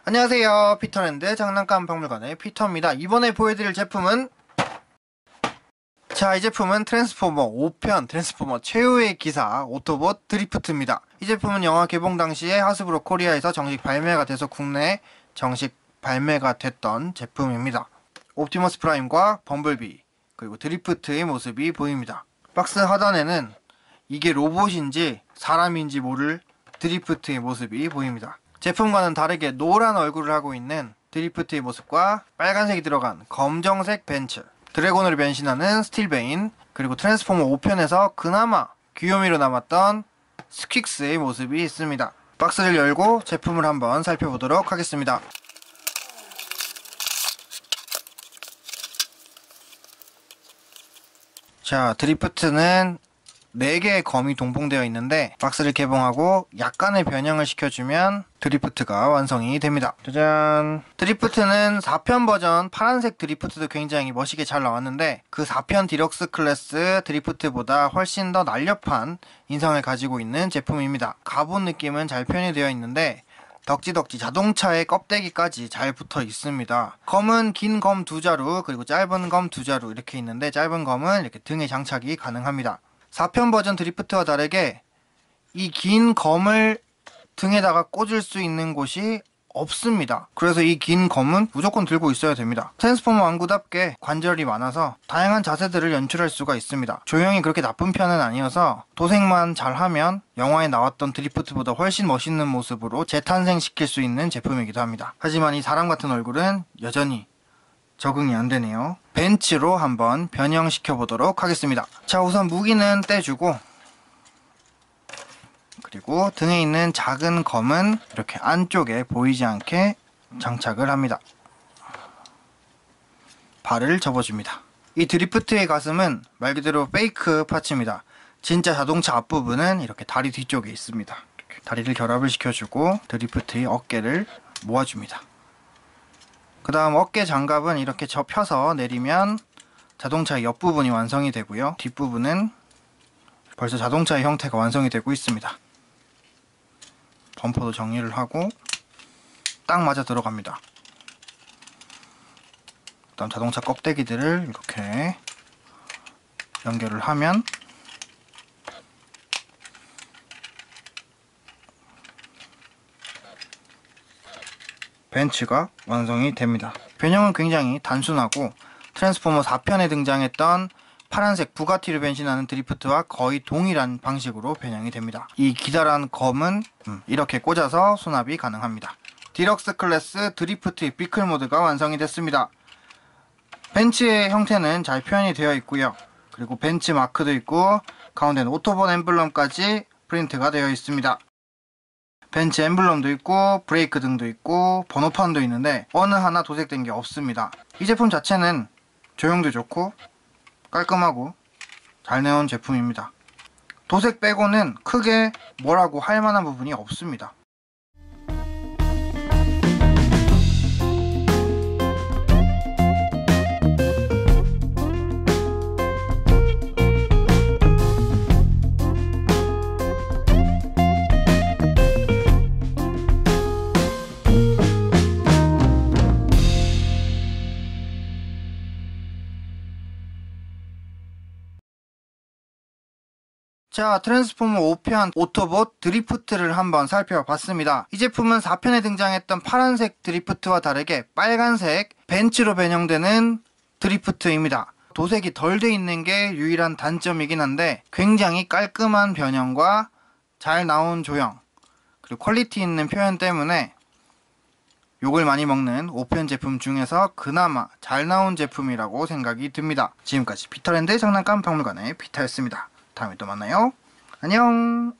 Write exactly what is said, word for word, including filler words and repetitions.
안녕하세요, 피터랜드 장난감 박물관의 피터입니다. 이번에 보여드릴 제품은 자, 이 제품은 트랜스포머 오 편 트랜스포머 최후의 기사 오토봇 드리프트입니다. 이 제품은 영화 개봉 당시에 하스브로 코리아에서 정식 발매가 돼서 국내에 정식 발매가 됐던 제품입니다. 옵티머스 프라임과 범블비 그리고 드리프트의 모습이 보입니다. 박스 하단에는 이게 로봇인지 사람인지 모를 드리프트의 모습이 보입니다. 제품과는 다르게 노란 얼굴을 하고 있는 드리프트의 모습과 빨간색이 들어간 검정색 벤츠, 드래곤으로 변신하는 스틸베인, 그리고 트랜스포머 오 편에서 그나마 귀요미로 남았던 스퀵스의 모습이 있습니다. 박스를 열고 제품을 한번 살펴보도록 하겠습니다. 자, 드리프트는 네 개의 검이 동봉되어 있는데 박스를 개봉하고 약간의 변형을 시켜주면 드리프트가 완성이 됩니다. 짜잔! 드리프트는 사 편 버전 파란색 드리프트도 굉장히 멋있게 잘 나왔는데 그 사 편 디럭스 클래스 드리프트보다 훨씬 더 날렵한 인상을 가지고 있는 제품입니다. 가본 느낌은 잘 표현되어 있는데 덕지덕지 자동차의 껍데기까지 잘 붙어 있습니다. 검은 긴 검 두 자루 그리고 짧은 검 두 자루 이렇게 있는데 짧은 검은 이렇게 등에 장착이 가능합니다. 사 편 버전 드리프트와 다르게 이 긴 검을 등에다가 꽂을 수 있는 곳이 없습니다. 그래서 이 긴 검은 무조건 들고 있어야 됩니다. 트랜스포머 완구답게 관절이 많아서 다양한 자세들을 연출할 수가 있습니다. 조형이 그렇게 나쁜 편은 아니어서 도색만 잘하면 영화에 나왔던 드리프트보다 훨씬 멋있는 모습으로 재탄생시킬 수 있는 제품이기도 합니다. 하지만 이 사람 같은 얼굴은 여전히 적응이 안 되네요. 벤츠로 한번 변형시켜 보도록 하겠습니다. 자, 우선 무기는 떼주고 그리고 등에 있는 작은 검은 이렇게 안쪽에 보이지 않게 장착을 합니다. 발을 접어줍니다. 이 드리프트의 가슴은 말 그대로 페이크 파츠입니다. 진짜 자동차 앞부분은 이렇게 다리 뒤쪽에 있습니다. 이렇게 다리를 결합을 시켜주고 드리프트의 어깨를 모아줍니다. 그 다음 어깨 장갑은 이렇게 접혀서 내리면 자동차의 옆부분이 완성이 되고요. 뒷부분은 벌써 자동차의 형태가 완성이 되고 있습니다. 범퍼도 정리를 하고 딱 맞아 들어갑니다. 그 다음 자동차 껍데기들을 이렇게 연결을 하면 벤츠가 완성이 됩니다. 변형은 굉장히 단순하고 트랜스포머 사 편에 등장했던 파란색 부가티로 변신하는 드리프트와 거의 동일한 방식으로 변형이 됩니다. 이 기다란 검은 음, 이렇게 꽂아서 수납이 가능합니다. 디럭스 클래스 드리프트 비클 모드가 완성이 됐습니다. 벤츠의 형태는 잘 표현이 되어 있고요. 그리고 벤츠 마크도 있고 가운데는 오토봇 엠블럼까지 프린트가 되어 있습니다. 벤츠 엠블럼도 있고 브레이크 등도 있고 번호판도 있는데 어느 하나 도색된 게 없습니다. 이 제품 자체는 조형도 좋고 깔끔하고 잘 나온 제품입니다. 도색 빼고는 크게 뭐라고 할 만한 부분이 없습니다. 자, 트랜스포머 오 편 오토봇 드리프트를 한번 살펴봤습니다. 이 제품은 사 편에 등장했던 파란색 드리프트와 다르게 빨간색 벤츠로 변형되는 드리프트입니다. 도색이 덜 돼 있는 게 유일한 단점이긴 한데 굉장히 깔끔한 변형과 잘 나온 조형 그리고 퀄리티 있는 표현 때문에 욕을 많이 먹는 오 편 제품 중에서 그나마 잘 나온 제품이라고 생각이 듭니다. 지금까지 피터랜드 장난감 박물관의 피터였습니다. 다음에 또 만나요. 안녕.